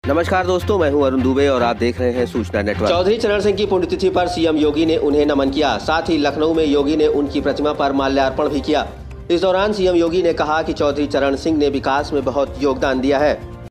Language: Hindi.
नमस्कार दोस्तों, मैं हूं अरुण दुबे और आप देख रहे हैं सूचना नेटवर्क। चौधरी चरण सिंह की पुण्यतिथि पर सीएम योगी ने उन्हें नमन किया। साथ ही लखनऊ में योगी ने उनकी प्रतिमा पर माल्यार्पण भी किया। इस दौरान सीएम योगी ने कहा कि चौधरी चरण सिंह ने विकास में बहुत योगदान दिया है।